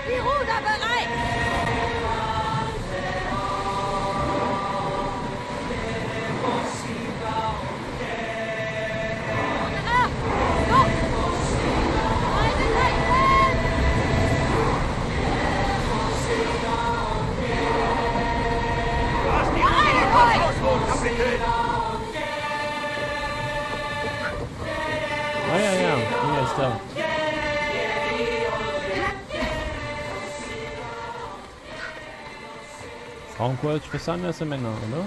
Die Ruder bereit! Ruderer! Los! Meine Leichen! Beeilt euch! Kapitän! Ah ja, ja, hier ist da. Frauen kurz was anderes als Männer, oder?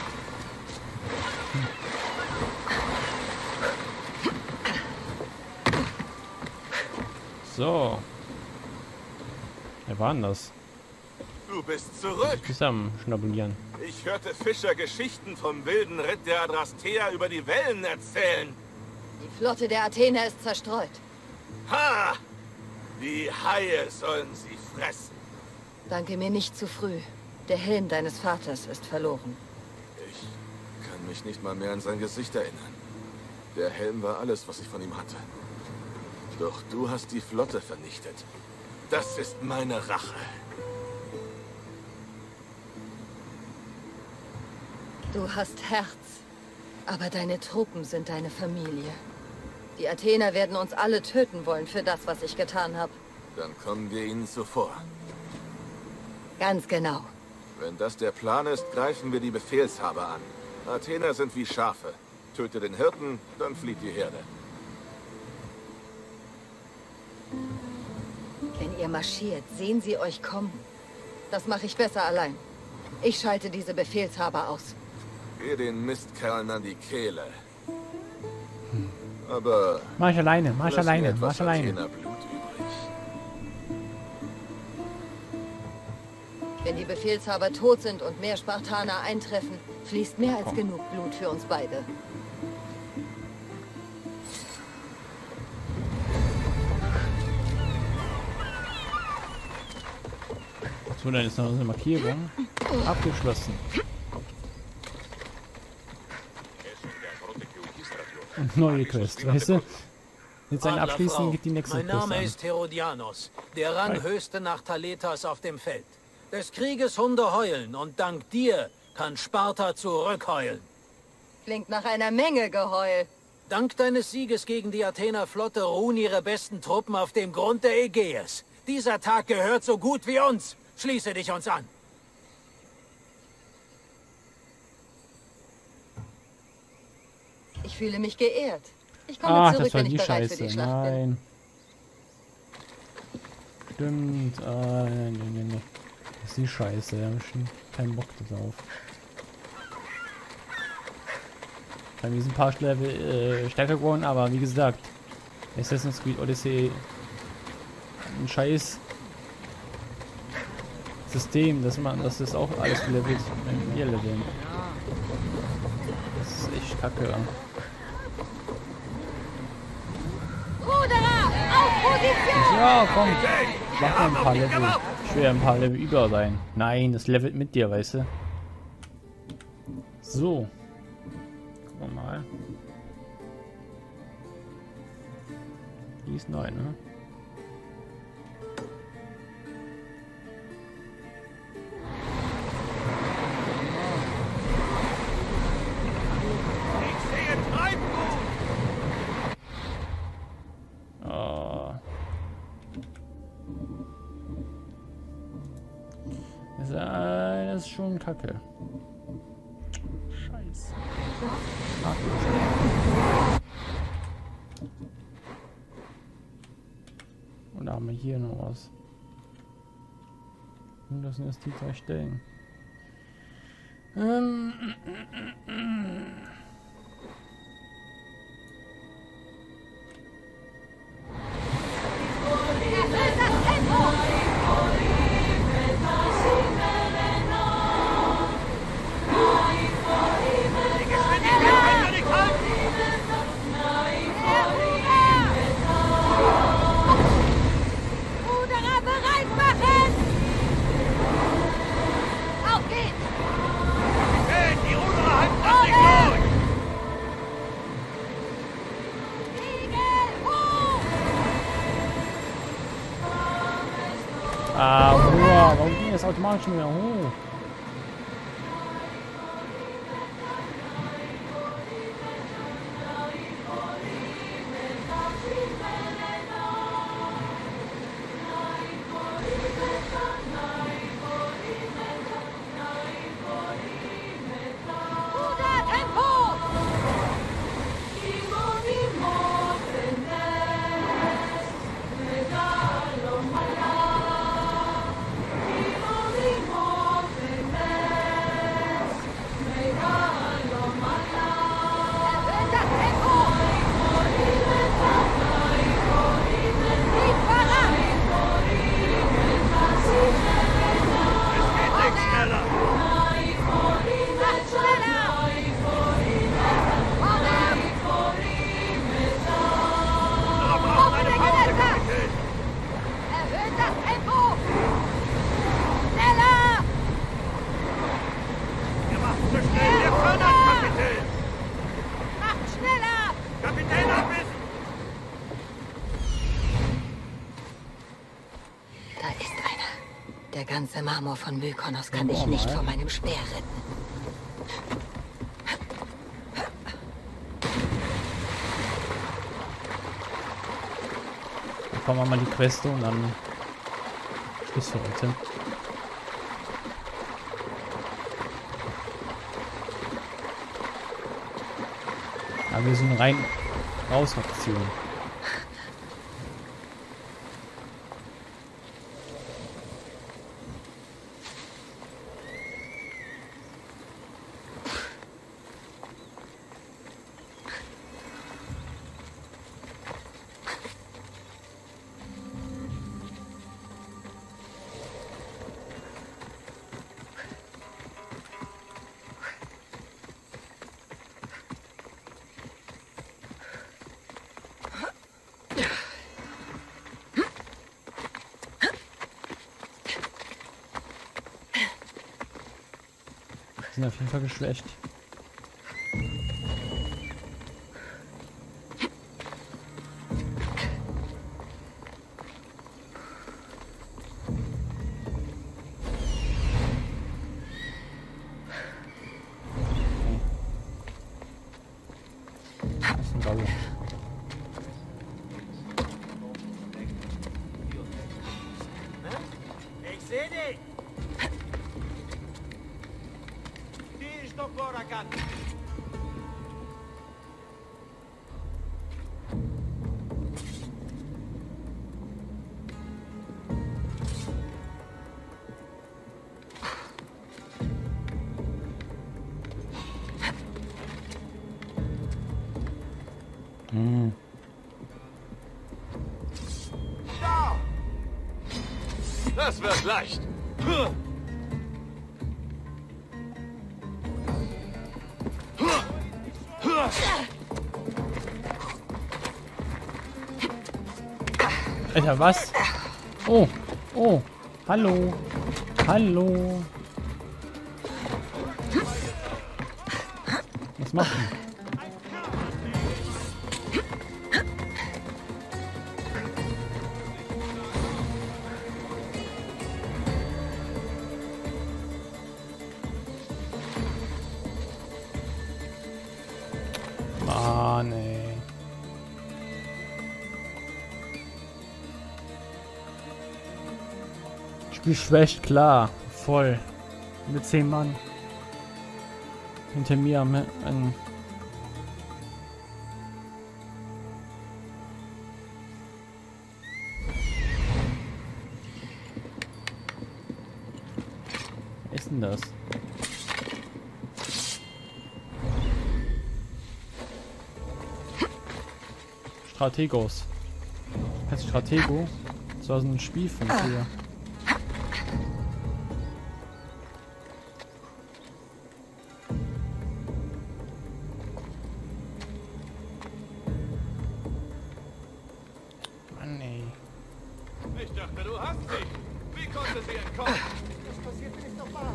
So. Wer war denn das? Du bist zurück! Zusammen schnabulieren. Ich hörte Fischer Geschichten vom wilden Ritt der Adrastea über die Wellen erzählen. Die Flotte der Athener ist zerstreut. Ha! Die Haie sollen sie fressen. Danke mir nicht zu früh. Der Helm deines Vaters ist verloren. Ich kann mich nicht mal mehr an sein Gesicht erinnern. Der Helm war alles, was ich von ihm hatte. Doch du hast die Flotte vernichtet. Das ist meine Rache. Du hast Herz, aber deine Truppen sind deine Familie. Die Athener werden uns alle töten wollen für das, was ich getan habe. Dann kommen wir ihnen zuvor. Ganz genau. Wenn das der Plan ist, greifen wir die Befehlshaber an. Athener sind wie Schafe. Töte den Hirten, dann flieht die Herde. Wenn ihr marschiert, sehen sie euch kommen. Das mache ich besser allein. Ich schalte diese Befehlshaber aus. Geh den Mistkerlen an die Kehle. Aber Mach ich alleine, mach ich lass mir alleine, etwas mach ich alleine. Athenerblut übrig. Wenn die Befehlshaber tot sind und mehr Spartaner eintreffen, fließt mehr als genug Blut für uns beide. So, dann ist noch eine Markierung. Abgeschlossen. Und neue Quest, weißt du? Jetzt ein Abschließen gibt die nächste Mein Quest Name an. ist Herodianos, der Ranghöchste nach Thaletas auf dem Feld. Des Krieges Hunde heulen und dank dir kann Sparta zurückheulen. Klingt nach einer Menge Geheul. Dank deines Sieges gegen die Athener Flotte ruhen ihre besten Truppen auf dem Grund der Ägäis. Dieser Tag gehört so gut wie uns. Schließe dich uns an. Ich fühle mich geehrt. Ich komme Ach, zurück, das war wenn ich die bereit für Scheiße. die Schlacht bin. Nein. Stimmt. Nee. Das ist die Scheiße. Da habe ich schon keinen Bock drauf. Wir sind ein paar Level stärker geworden, aber wie gesagt, Assassin's Creed Odyssey ein scheiß System, dass das auch alles levelt, wenn wir leveln. Das ist echt kacke. Ruderer, auf Position! Ja, komm. Mach mal ein paar Level. Ich will ja ein paar Level über sein. Nein, das levelt mit dir, weißt du. So. Gucken wir mal. Die ist neu, ne? Das ist schon kacke. Scheiße. Und da haben wir hier noch was. Und das sind jetzt die 3 Stellen. Ruderer bereit machen! Auf geht's! Hey, die Ruderer halten das Ding durch! Ah, boah, warum ging das automatisch schon wieder hoch? Der ganze Marmor von Mykonos kann dich nicht vor meinem Speer retten. Dann kommen wir mal die Queste und dann Schluss für heute. Aber wir sind rein raus Aktion. Sind auf jeden Fall geschwächt. Das ist ein Galle. Ich sehe dich! Das wird leicht. Alter, was? Oh, oh, hallo, hallo. Was macht denn? Mann, ey. Spiel schwächt, klar. Voll. Mit 10 Mann. Hinter mir am... Was ist denn das? Strategos. Heißt Stratego? Das war so ein Spiel von früher. Mann, ey. Ich dachte, du hast mich. Wie konnte sie entkommen? Das passiert mir nicht nochmal.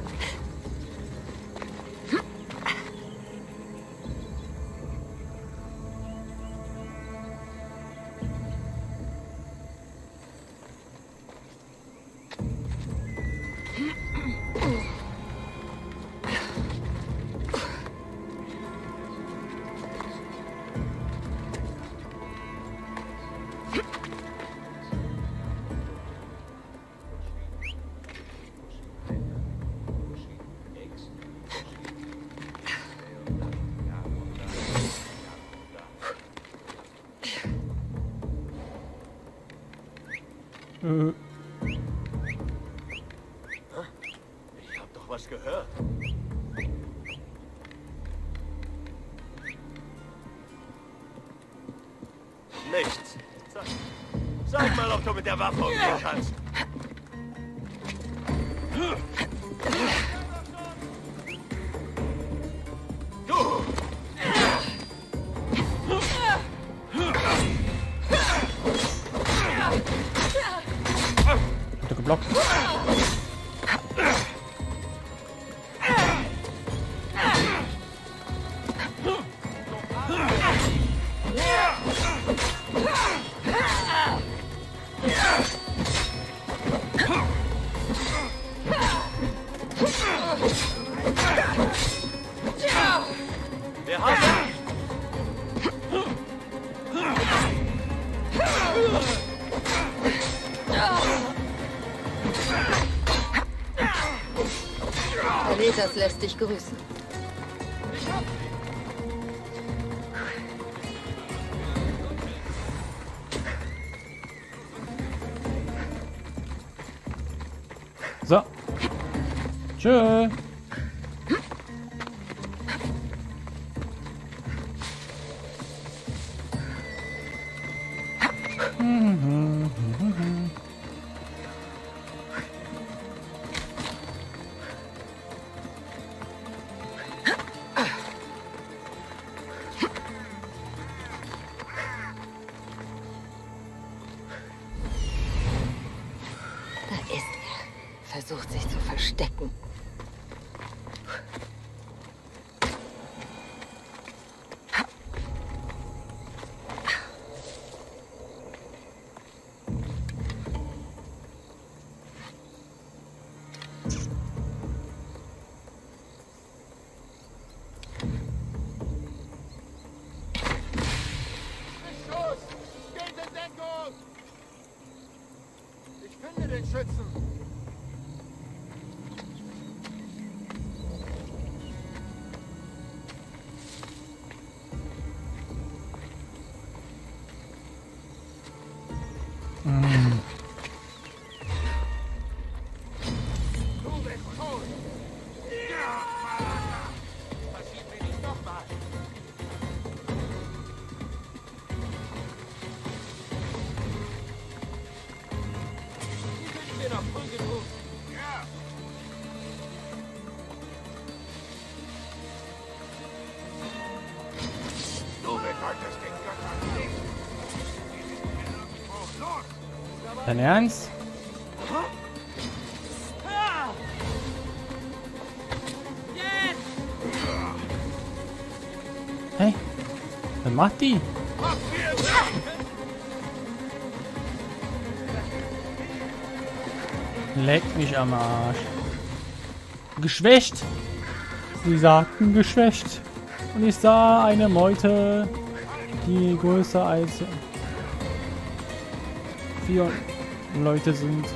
Ich hab doch was gehört. Nichts. Sag mal, ob du mit der Waffe umgehen kannst. Du! Hat er geblockt? Wir haben ihn! Aletas lässt dich grüßen. So. Tschö. Da ist er. Versucht sich zu verstecken. Schuss! Geht in Deckung! Ich finde den Schützen! Du bist tot! Ja, Malaka! Passiert mir nicht nochmal! Die sind mir noch früh genug! Ja! Du bedeutest den Göttern nicht! Los! Dein Ernst? Hey, was macht die? Leckt mich am Arsch. Geschwächt. Sie sagten geschwächt. Und ich sah eine Meute, die größer als 4 Leute sind.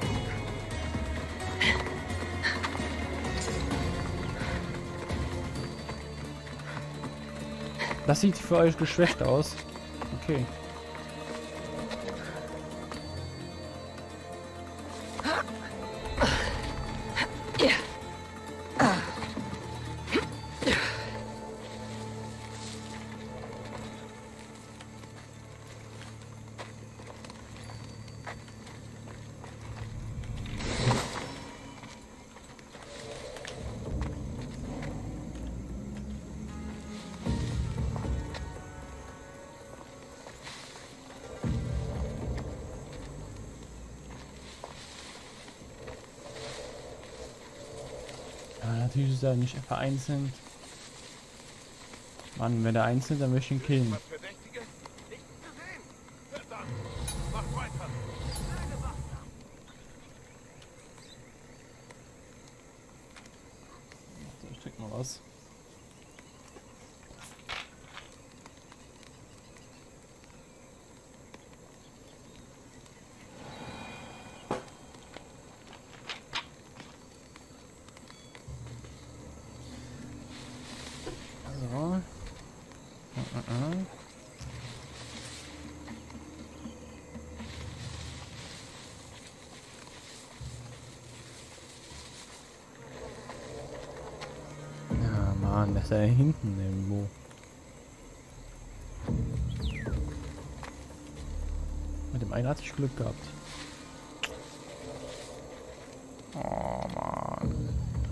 Das sieht für euch geschwächt aus. Okay. Ja, natürlich ist er nicht vereinzelt. Mann, wenn er einzeln, dann möchte ich ihn killen. Was Verdächtiges? Nichts zu sehen! Verdammt! Mach weiter! So, ich drück mal was. So. ist da hinten irgendwo. Mit dem einen hatte ich Glück gehabt. Oh Mann.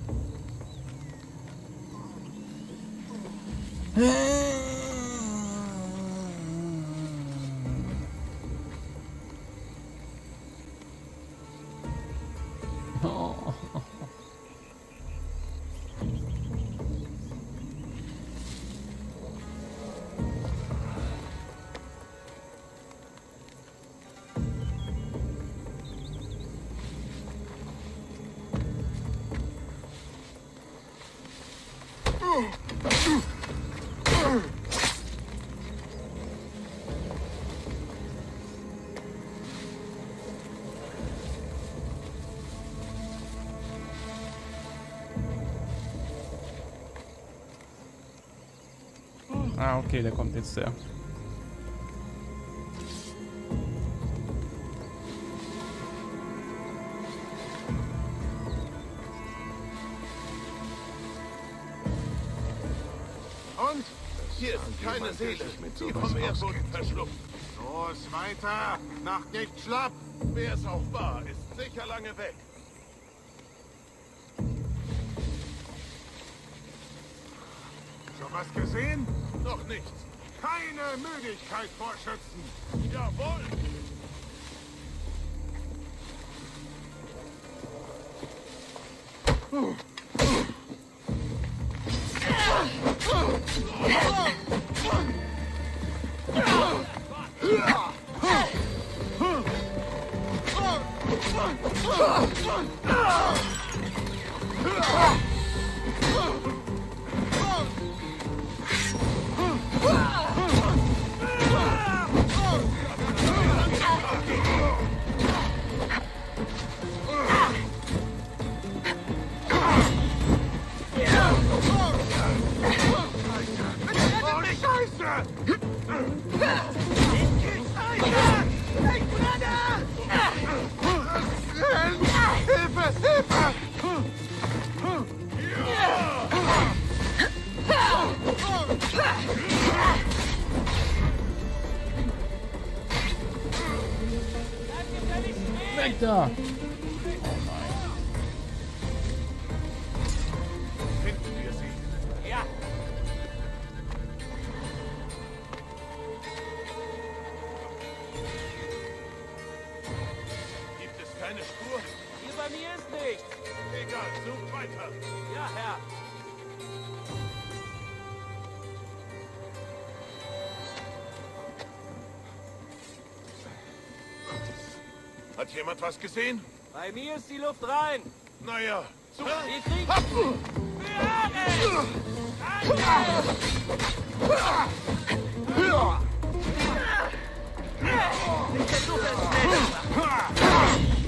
Ah, okay, der kommt jetzt der. Und? Hier ist keine Seele, die vom Erdboden verschluckt. Los, weiter! Macht nicht schlapp! Wer es auch war, ist sicher lange weg. Schon was gesehen? Noch nichts. Keine Müdigkeit, Vorschützen. Jawohl! Weg da! Finden wir sie. Ja. Gibt es keine Spur? Hier bei mir ist nichts. Egal, sucht weiter. Ja, Herr. Hat jemand was gesehen? Bei mir ist die Luft rein. Naja, so. Wir kriegen... Ich versuche es schneller.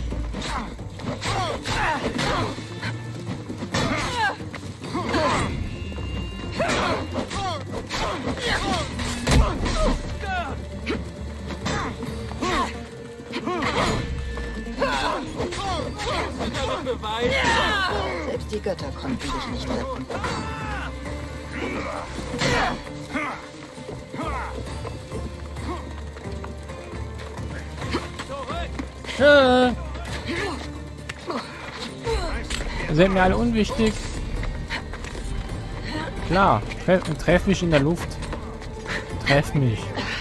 Selbst die Götter konnten dich nicht retten. Sind mir alle unwichtig. Klar, treff mich in der Luft. Treff mich.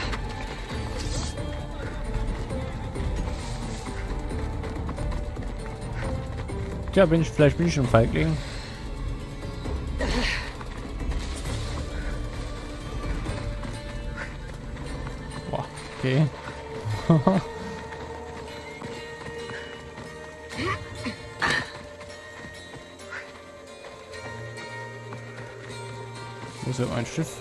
Tja, vielleicht bin ich schon Feigling. Boah, okay. Wo ist denn mein Schiff?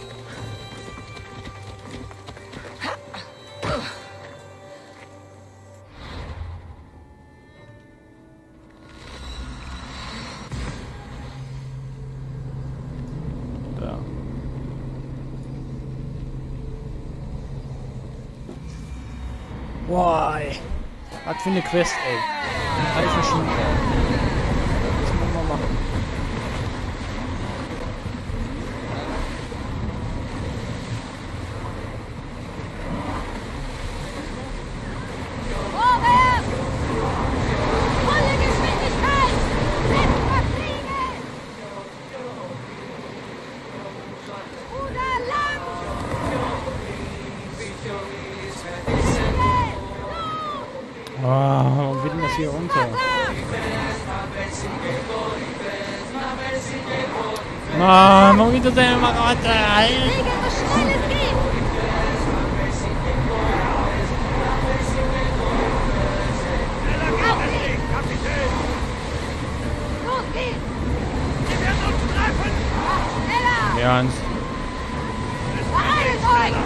Da. Boah, ey. Was für eine Quest, ey. Drei verschiedene. Was muss man machen? Warum geht denn das hier runter? Mann, warum geht das denn immer runter? Segel so schnell es geht! Los geht's! Sie werden uns treffen! Schneller! Ernst? Beeilt euch!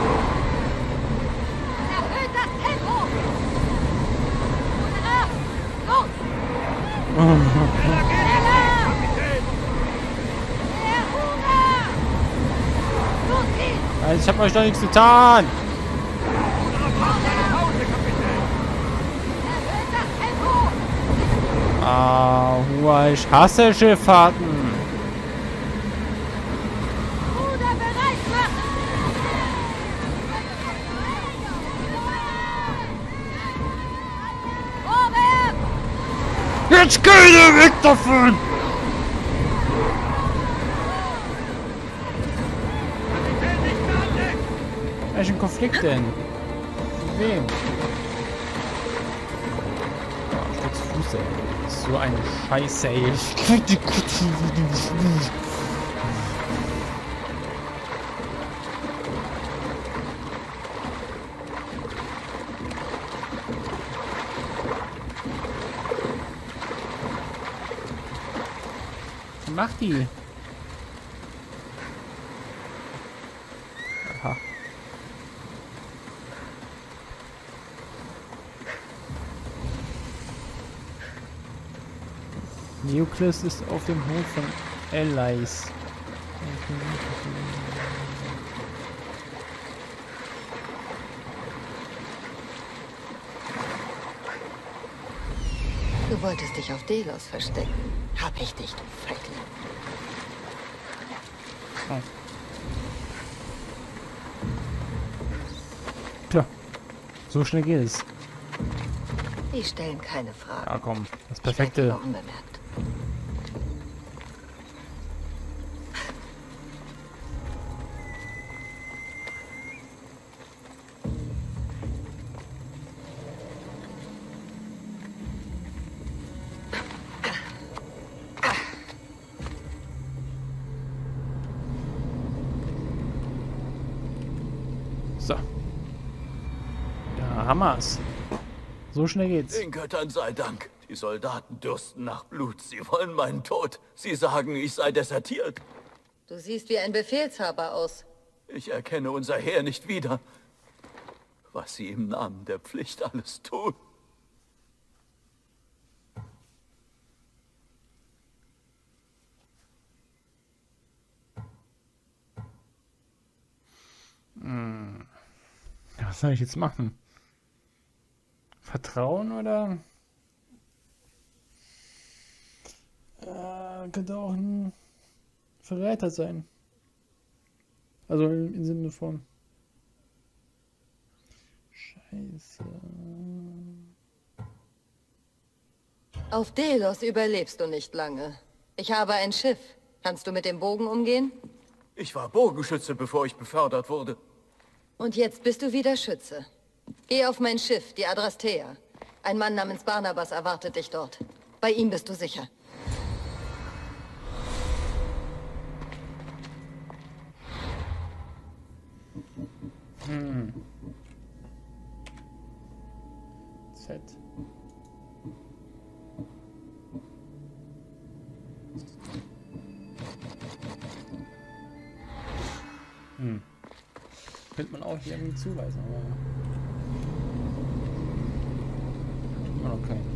Erhöht das Tempo! Gute Nacht! Los! Schneller! Der Hunger! Los geht's! Also ich hab euch doch nichts getan! Erhöht das Tempo! Ah, ich hasse Schifffahrten. Ruder bereit machen! Vorwärts! Jetzt geht ihr weg davon! Welchen Konflikt denn? Mit wem? Oh, Sturz Fuß, ey. So eine Scheiße, ey. Ich krieg die Kutte. Was macht die? Aha. Neoklis ist auf dem Hof von Allies. Du wolltest dich auf Delos verstecken. Hab ich dich, du Feigling. Oh. Tja, so schnell geht es. Die stellen keine Fragen. Ja komm, das Ich perfekte. bleib immer unbemerkt. So. Ja, Hammers. So schnell geht's. Den Göttern sei Dank. Die Soldaten dürsten nach Blut. Sie wollen meinen Tod. Sie sagen, ich sei desertiert. Du siehst wie ein Befehlshaber aus. Ich erkenne unser Heer nicht wieder. Was sie im Namen der Pflicht alles tun. Was soll ich jetzt machen? Vertrauen oder? Könnte auch ein Verräter sein. Also im Sinne von Scheiße. Auf Delos überlebst du nicht lange. Ich habe ein Schiff. Kannst du mit dem Bogen umgehen? Ich war Bogenschütze, bevor ich befördert wurde. Und jetzt bist du wieder Schütze. Geh auf mein Schiff, die Adrastea. Ein Mann namens Barnabas erwartet dich dort. Bei ihm bist du sicher. Z. Könnte man auch hier irgendwie zuweisen, aber immer noch kein.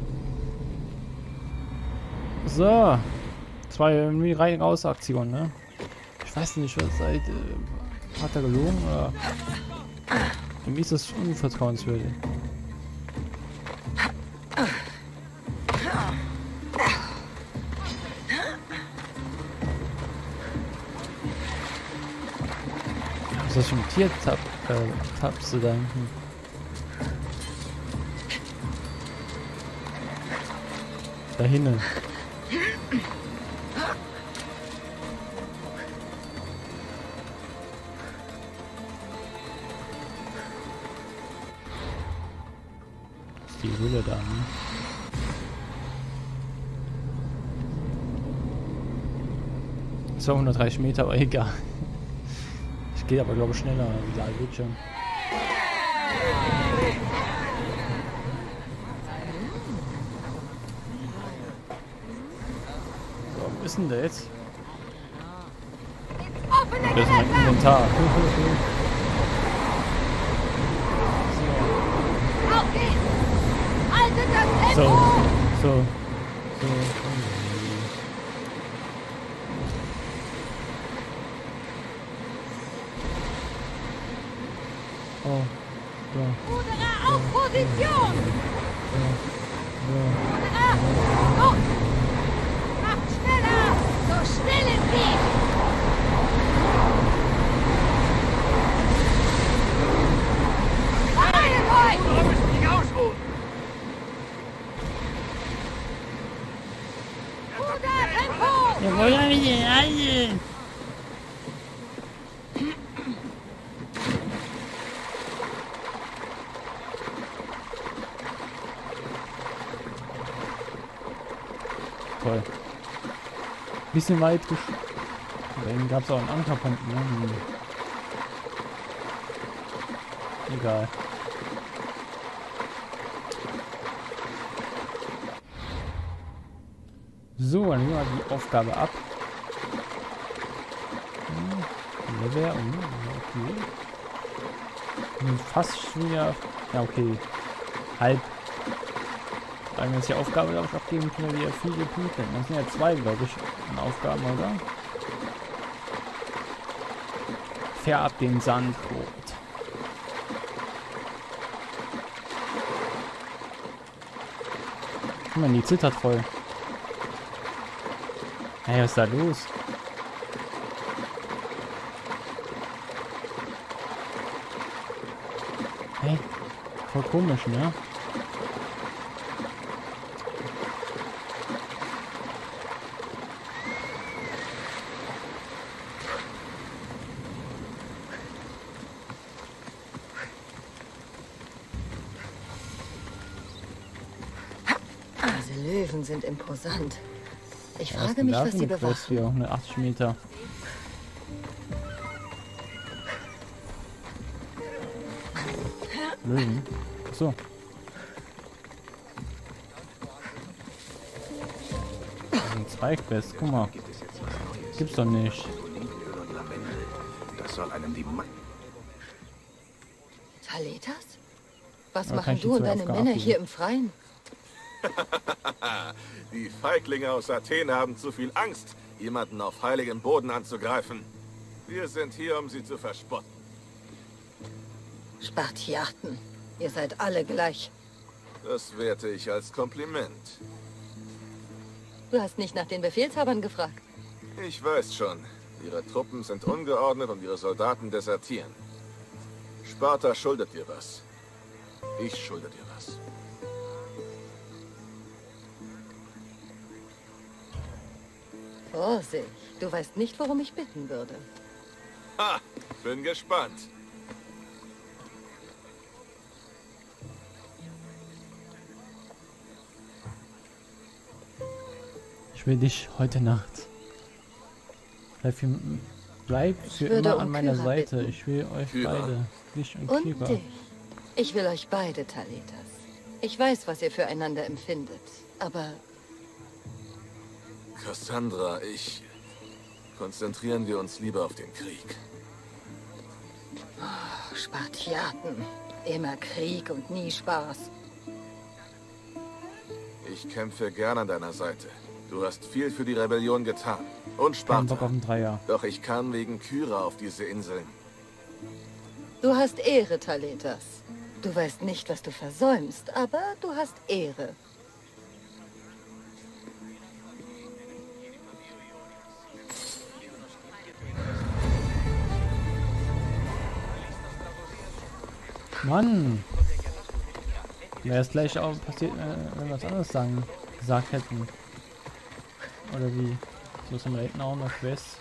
So. 2 irgendwie rein-raus-Aktion, ne? Ich weiß nicht, was seit. Hat er gelogen oder. Irgendwie ist das unvertrauenswürdig. Was ist das für ein Tier-Tapse da hinten? Da hinten. die Höhle da, ne? So, 130 Meter, aber egal. Ich gehe aber, glaube ich, schneller. Ja, geht schon. So, wo ist denn der jetzt? Das ist mein Inventar. So. Oh, so. Ruderer auf Position! Ruderer, los! Macht schneller! So schnell es geht! Beeilt euch! Wir müssen dich ausruhen! Ruder, Tempo! Ja, wollen wir hier alle? Toll. Bisschen weit Dann gab es auch einen Ankerpunkt, ne? Egal. So, dann nehmen wir die Aufgabe ab. Level, okay. Fast wieder. Ja, okay. Halb. Wenn wir jetzt die Aufgabe, glaube ich, abgeben, können wir wieder viele Punkte. Das sind ja 2, glaube ich, an Aufgaben, oder? Färb den Sand rot. Guck mal, die zittert voll. Hey, was ist da los? Hey, voll komisch, ne? Diese Löwen sind imposant. Ich frage mich, was sie bewachen. Hier, 180 Meter. Löwen? Achso. Ein Zweigfest, guck mal. Gibt's doch nicht. Das soll einem die Taletas? Was Aber machen du und deine Männer hier im Freien? Die Feiglinge aus Athen haben zu viel Angst, jemanden auf heiligem Boden anzugreifen. Wir sind hier, um sie zu verspotten. Spartiaten, ihr seid alle gleich. Das werte ich als Kompliment. Du hast nicht nach den Befehlshabern gefragt. Ich weiß schon. Ihre Truppen sind ungeordnet und ihre Soldaten desertieren. Sparta schuldet dir was. Ich schulde dir was. Vorsicht, du weißt nicht, worum ich bitten würde. Ha, bin gespannt. Ich will dich heute Nacht. Bleib für immer an meiner Seite. Bitten. Ich will euch Kyra. beide. Dich und Und Kyra. dich. Ich will euch beide, Taletas. Ich weiß, was ihr füreinander empfindet. Aber Cassandra, konzentrieren wir uns lieber auf den Krieg. Spartiaten, immer Krieg und nie Spaß. Ich kämpfe gern an deiner Seite. Du hast viel für die Rebellion getan. Und Kein Bock Sparta. auf einen Dreier. Doch ich kann wegen Kyra auf diese Inseln. Du hast Ehre, Taletas. Du weißt nicht, was du versäumst, aber du hast Ehre. Mann! Wäre es gleich auch passiert, wenn wir was anderes gesagt hätten. Oder wie? So sind wir hinten auch noch Quest.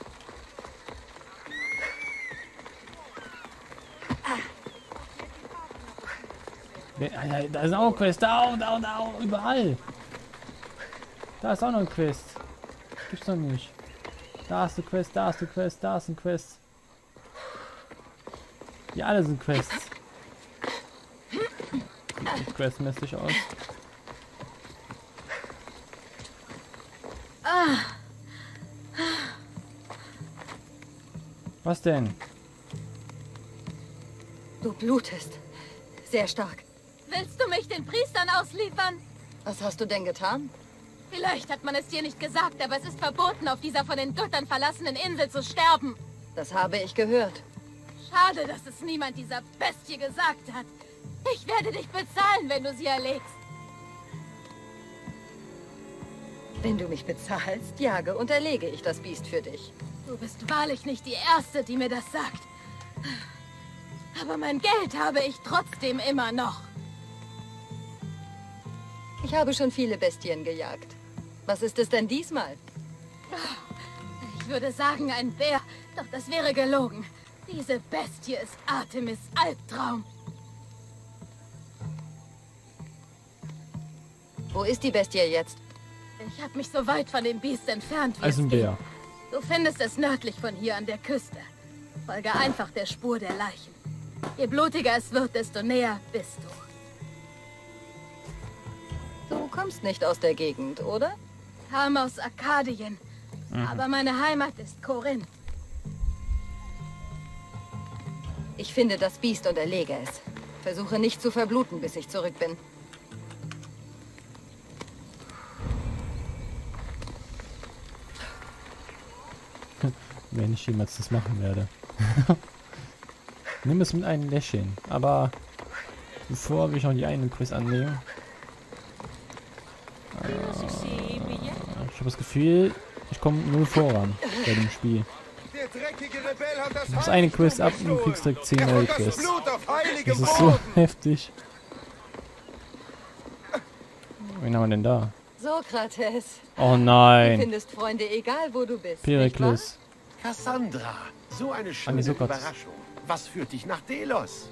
Da ist auch eine Quest. Da, überall. Da ist auch noch eine Quest. Gibt's doch nicht. Da ist eine Quest, da ist eine Quest, da ist eine Quest. Die alle sind Quests. Sieht questmäßig aus. Was denn? Du blutest. Sehr stark. Willst du mich den Priestern ausliefern? Was hast du denn getan? Vielleicht hat man es dir nicht gesagt, aber es ist verboten, auf dieser von den Göttern verlassenen Insel zu sterben. Das habe ich gehört. Schade, dass es niemand dieser Bestie gesagt hat. Ich werde dich bezahlen, wenn du sie erlegst. Wenn du mich bezahlst, jage und erlege ich das Biest für dich. Du bist wahrlich nicht die Erste, die mir das sagt. Aber mein Geld habe ich trotzdem immer noch. Ich habe schon viele Bestien gejagt. Was ist es denn diesmal? Ich würde sagen, ein Bär, doch das wäre gelogen. Diese Bestie ist Artemis' Albtraum. Wo ist die Bestie jetzt? Ich habe mich so weit von dem Biest entfernt, wie Also ein es geht. Bär. Du findest es nördlich von hier an der Küste. Folge einfach der Spur der Leichen. Je blutiger es wird, desto näher bist du. Du kommst nicht aus der Gegend, oder? Kam aus Arkadien. Aber meine Heimat ist Korinth. Ich finde das Biest und erlege es. Versuche nicht zu verbluten, bis ich zurück bin. Wenn ich jemals das machen werde. Nimm es mit einem Lächeln. Aber bevor wir noch die eine Quest annehmen. Ich habe das Gefühl, ich komme nur voran bei dem Spiel. Der dreckige Rebell hat das Du machst eine Quest ab und du kriegst direkt 10 neue Quests. Das ist so heftig. Wen haben wir denn da? Sokrates. Oh Du nein. findest Freunde, egal wo du bist. Perikles. Cassandra, so eine Ah, schöne nee, Sokrates. Überraschung. Was führt dich nach Delos?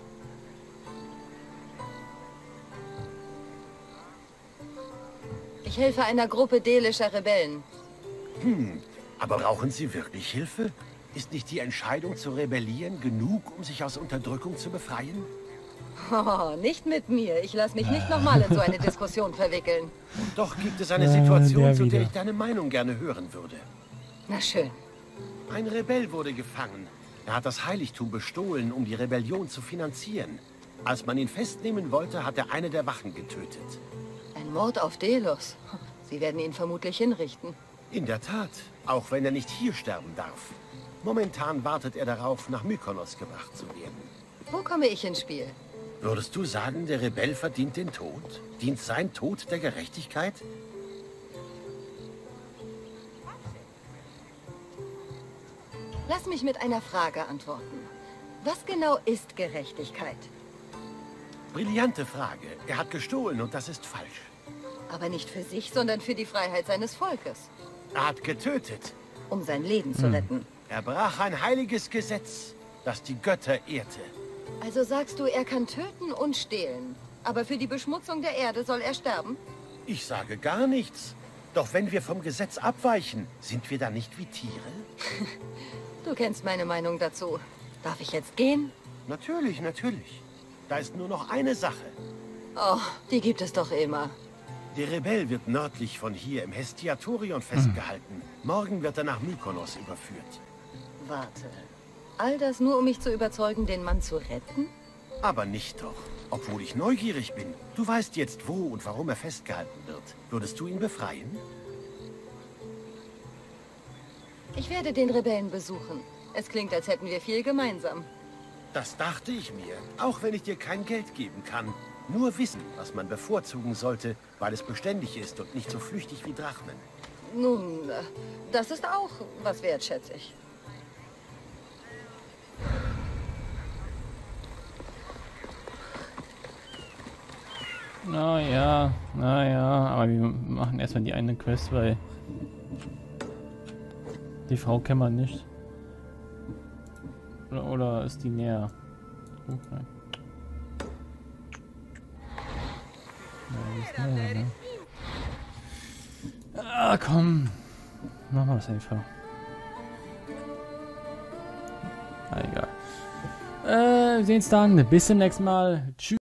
Ich helfe einer Gruppe delischer Rebellen. Aber brauchen sie wirklich Hilfe? Ist nicht die Entscheidung zu rebellieren genug, um sich aus Unterdrückung zu befreien? Oh, nicht mit mir. Ich lasse mich nicht nochmal in so eine Diskussion verwickeln. Doch gibt es eine Situation, der zu der wieder. ich deine Meinung gerne hören würde. Na schön. Ein Rebell wurde gefangen. Er hat das Heiligtum bestohlen, um die Rebellion zu finanzieren. Als man ihn festnehmen wollte, hat er eine der Wachen getötet. Ein Mord auf Delos. Sie werden ihn vermutlich hinrichten. In der Tat, auch wenn er nicht hier sterben darf. Momentan wartet er darauf, nach Mykonos gebracht zu werden. Wo komme ich ins Spiel? Würdest du sagen, der Rebell verdient den Tod? Dient sein Tod der Gerechtigkeit? Lass mich mit einer Frage antworten. Was genau ist Gerechtigkeit? Brillante Frage. Er hat gestohlen und das ist falsch. Aber nicht für sich, sondern für die Freiheit seines Volkes. Er hat getötet. Um sein Leben zu retten. Er brach ein heiliges Gesetz, das die Götter ehrte. Also sagst du, er kann töten und stehlen. Aber für die Beschmutzung der Erde soll er sterben? Ich sage gar nichts. Doch wenn wir vom Gesetz abweichen, sind wir dann nicht wie Tiere? Du kennst meine Meinung dazu. Darf ich jetzt gehen? Natürlich, natürlich. Da ist nur noch eine Sache. Oh, die gibt es doch immer. Der Rebell wird nördlich von hier im Hestiatorion festgehalten. Morgen wird er nach Mykonos überführt. Warte. All das nur, um mich zu überzeugen, den Mann zu retten? Aber nicht doch. Obwohl ich neugierig bin. Du weißt jetzt, wo und warum er festgehalten wird. Würdest du ihn befreien? Ich werde den Rebellen besuchen. Es klingt, als hätten wir viel gemeinsam. Das dachte ich mir. Auch wenn ich dir kein Geld geben kann. Nur wissen, was man bevorzugen sollte, weil es beständig ist und nicht so flüchtig wie Drachmen. Nun, das ist auch was wert, schätze ich. Naja, aber wir machen erstmal die eine Quest, weil die Frau kennen wir nicht. Oder ist die näher? Oh, nein. Ja, ne? Ah, komm. Machen wir das einfach. Ah, egal. Wir sehen uns dann. Bis zum nächsten Mal. Tschüss.